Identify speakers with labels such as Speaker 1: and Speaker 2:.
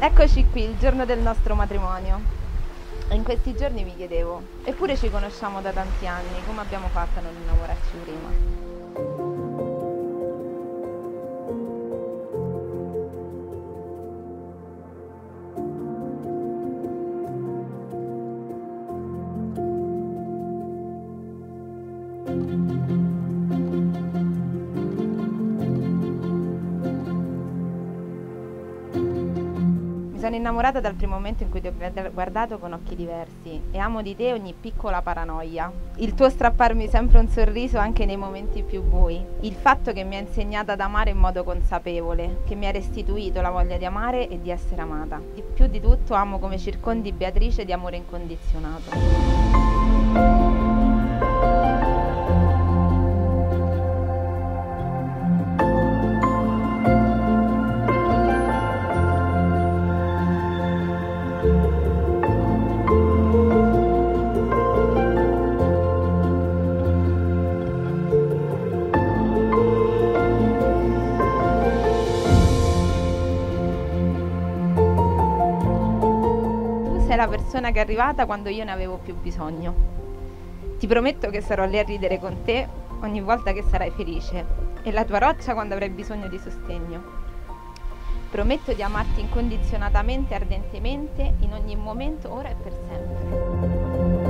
Speaker 1: Eccoci qui, il giorno del nostro matrimonio. E in questi giorni mi chiedevo, eppure ci conosciamo da tanti anni, come abbiamo fatto a non innamorarci prima? Mi sono innamorata dal primo momento in cui ti ho guardato con occhi diversi e amo di te ogni piccola paranoia. Il tuo strapparmi sempre un sorriso anche nei momenti più bui. Il fatto che mi ha insegnato ad amare in modo consapevole, che mi ha restituito la voglia di amare e di essere amata. Di più di tutto amo come circondi Beatrice di amore incondizionato. Sei la persona che è arrivata quando io ne avevo più bisogno. Ti prometto che sarò lì a ridere con te ogni volta che sarai felice e la tua roccia quando avrai bisogno di sostegno. Prometto di amarti incondizionatamente e ardentemente in ogni momento, ora e per sempre.